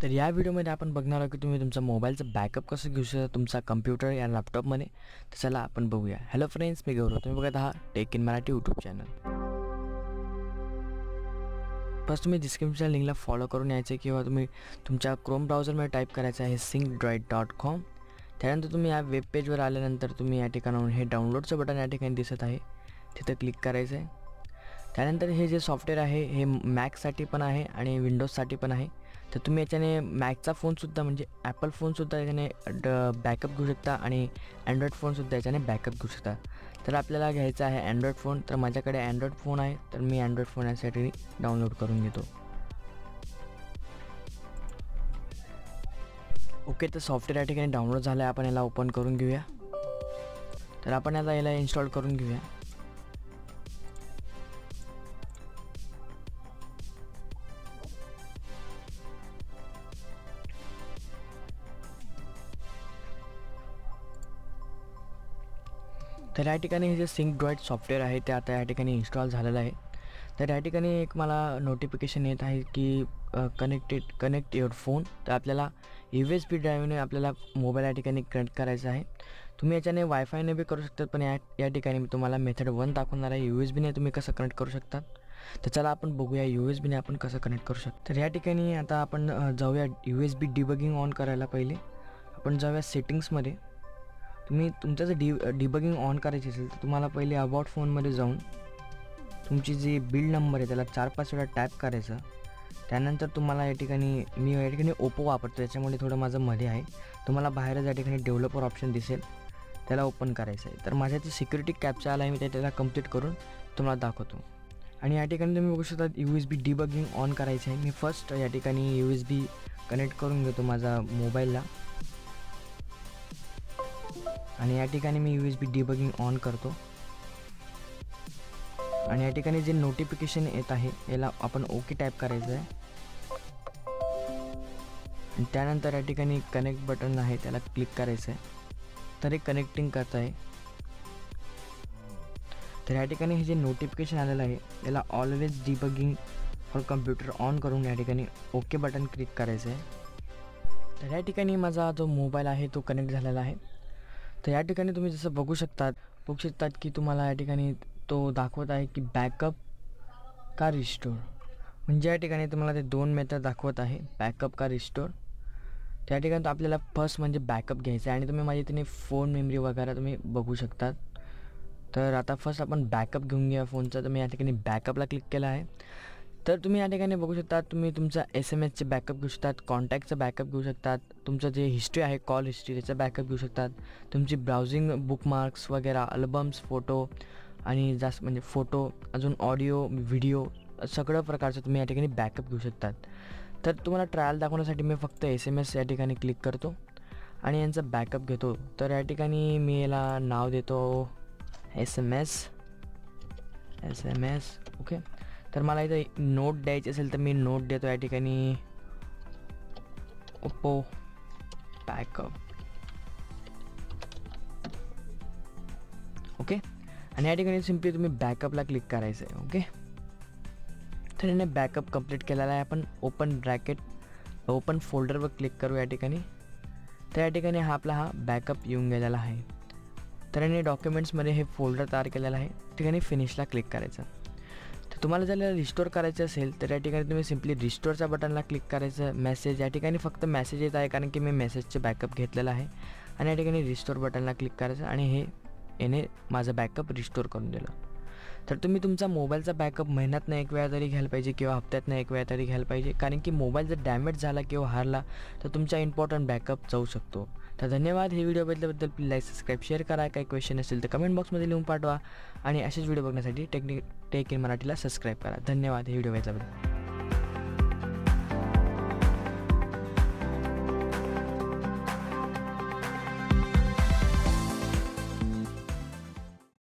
तर या व्हिडिओमध्ये आपण बघणार आहोत की तुम्ही तुमचा मोबाईलचा बॅकअप कसं घेऊ शकता तुमचा कम्प्युटर या लॅपटॉपमध्ये. तर चला आपण बघूया. हॅलो फ्रेंड्स, मी गौरव. तुम्ही बघत आहात tech in Marathi YouTube channel. First तुम्ही डिस्क्रिप्शन लिंकला फॉलो करून यायचं किंवा तुम्ही तुमच्या क्रोम ब्राउझरमध्ये टाईप करायचं आहे syncdroid.com. त्यानंतर तुम्ही या वेब पेजवर आल्यानंतर तुम्ही या ठिकाणाहून हे डाउनलोडचं बटन या ठिकाणी दिसत आहे, तिथं क्लिक करायचं आहे. त्यानंतर हे जे सॉफ्टवेअर आहे हे मॅकसाठी पण आहे आणि विंडोजसाठी पण आहे. तर तुम्ही याच्याने मॅकचा फोनसुद्धा म्हणजे ॲपल फोनसुद्धा याच्याने बॅकअप घेऊ शकता आणि अँड्रॉईड फोनसुद्धा याच्याने बॅकअप घेऊ शकता. तर आपल्याला घ्यायचा आहे अँड्रॉईड फोन. तर माझ्याकडे अँड्रॉईड फोन आहे, तर मी अँड्रॉईड फोन यासाठी डाउनलोड करून घेतो. ओके, तर सॉफ्टवेअर या ठिकाणी डाउनलोड झालं आहे. आपण याला ओपन करून घेऊया. तर आपण याला इन्स्टॉल करून घेऊया. तर या ठिकाणी हे जे सिंकडरॉइड सॉफ्टवेअर आहे ते आता या ठिकाणी इन्स्टॉल झालेलं आहे. तर या ठिकाणी एक मला नोटिफिकेशन येत आहे की कनेक्ट युअर फोन. तर आपल्याला USB ड्राईव्हने आपल्याला मोबाईल या ठिकाणी कनेक्ट करायचा आहे. तुम्ही याच्याने वायफायने बी करू शकतात, पण या ठिकाणी मी तुम्हाला मेथड 1 दाखवणार आहे. USB ने तुम्ही कसं कनेक्ट करू शकतात. तर चला आपण बघूया USB ने आपण कसं कनेक्ट करू शकतो. तर या ठिकाणी आता आपण जाऊया USB डिबगिंग ऑन करायला. पहिले आपण जाऊया सेटिंग्समध्ये. तुम्ही तुमचं जर डिबगिंग ऑन करायची असेल तर तुम्हाला पहिले अबाउट फोनमध्ये जाऊन तुमची जी बिल्ड नंबर आहे त्याला 4-5 वेळा टॅप करायचं. त्यानंतर तुम्हाला या ठिकाणी मी या ठिकाणी ओप्पो वापरतो, त्याच्यामुळे थोडं माझं मध्ये आहे. तुम्हाला बाहेरच या ठिकाणी डेव्हलपर ऑप्शन दिसेल, त्याला ओपन करायचं आहे. तर माझ्या ते सिक्युरिटी कॅप्चा आला आहे, मी त्याला कंप्लीट करून तुम्हाला दाखवतो. आणि या ठिकाणी तुम्ही बघू शकता USB डिबगिंग ऑन करायचं आहे. मी फर्स्ट या ठिकाणी USB कनेक्ट करून घेतो माझा मोबाईलला आणि या ठिकाणी मी USB डिबगिंग ऑन करतो. आणि या ठिकाणी जे नोटिफिकेशन येत आहे याला आपण ओके टाईप करायचं आहे. आणि त्यानंतर या ठिकाणी कनेक्ट बटन आहे त्याला क्लिक करायचं आहे. तर हे कनेक्टिंग करत आहे. तर या ठिकाणी हे जे नोटिफिकेशन आलेलं आहे याला always debugging for computer on करून या ठिकाणी ओके बटन क्लिक करायचं आहे. तर या ठिकाणी माझा जो मोबाईल आहे तो कनेक्ट झालेला आहे. तर या ठिकाणी तुम्ही जसं बघू शकतात की तुम्हाला या ठिकाणी तो दाखवत आहे की बॅकअप का रिस्टोर. म्हणजे या ठिकाणी तुम्हाला ते 2 मेथड दाखवत आहे, बॅकअप का रिस्टोर. त्या ठिकाणी आपल्याला फर्स्ट म्हणजे बॅकअप घ्यायचा आहे आणि तुम्ही माझ्या इथे फोन मेमरी वगैरे तुम्ही बघू शकतात. तर आता फर्स्ट आपण बॅकअप घेऊन घ्या फोनचा. तर मी या ठिकाणी बॅकअपला क्लिक केला आहे. तर तुम्ही या ठिकाणी बघू शकता तुम्ही तुमचा SMS बॅकअप घेऊ शकतात, कॉन्टॅक्टचं बॅकअप घेऊ शकतात, तुमचं जे हिस्ट्री आहे कॉल हिस्ट्री त्याचा बॅकअप घेऊ शकतात, तुमची ब्राउझिंग बुकमार्क्स वगैरे, अल्बम्स, फोटो आणि जास्त म्हणजे फोटो, अजून ऑडिओ, व्हिडिओ सगळं प्रकारचं तुम्ही या ठिकाणी बॅकअप घेऊ शकतात. तर तुम्हाला ट्रायल दाखवण्यासाठी मी फक्त SMS या ठिकाणी क्लिक करतो आणि यांचा बॅकअप घेतो. तर या ठिकाणी मी याला नाव देतो SMS. ओके. तर मला इथं नोट द्यायची असेल तर मी नोट देतो या ठिकाणी ओप्पो बॅकअप. ओके. आणि या ठिकाणी सिम्पली तुम्ही बॅकअपला क्लिक करायचं आहे. ओके. तर याने बॅकअप कंप्लीट केलेला आहे. आपण ओपन फोल्डरवर क्लिक करू या ठिकाणी. तर या ठिकाणी आपला बॅकअप येऊन गेलेला आहे. तर याने डॉक्युमेंट्समध्ये हे फोल्डर तयार केलेलं आहे. ठिकाणी फिनिशला क्लिक करायचं. तर तुम्हाला जर रिस्टोर करायचं असेल तर या ठिकाणी तुम्ही सिम्पली रिस्टोरच्या बटनला क्लिक करायचं. मेसेज या ठिकाणी फक्त मेसेज येत आहे कारण की मी मेसेजचे बॅकअप घेतलेलं आहे. आणि या ठिकाणी रिस्टोर बटनला क्लिक करायचं आणि याने माझं बॅकअप रिस्टोर करून दिलं. तर तुम्ही तुमचा मोबाईलचा बॅकअप महिन्यातनं 1 वेळा तरी घ्यायला पाहिजे किंवा हप्त्यातनं 1 वेळा तरी घ्यायला पाहिजे, कारण की मोबाईल जर डॅमेज झाला किंवा हारला तर तुमचा इम्पॉर्टंट बॅकअप जाऊ शकतो. तर धन्यवाद. हे व्हिडिओ बघितल्याबद्दल प्लीज लाईक, सबस्क्राईब, शेअर करा. काही क्वेश्चन असेल तर कमेंट बॉक्समध्ये लिहून पाठवा आणि असेच व्हिडिओ बघण्यासाठी टेक इन मराठीला सबस्क्राईब करा. धन्यवाद हे व्हिडिओ बघितल्याबद्दल.